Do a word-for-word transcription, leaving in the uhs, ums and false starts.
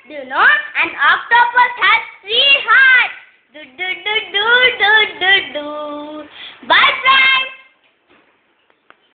Do you know an octopus has three hearts? Do do do do do do do.